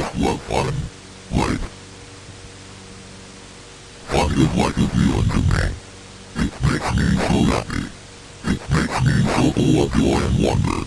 just love fun. Like, fun is like a feeling to me. It makes me so happy. It makes me so full of joy and wonder.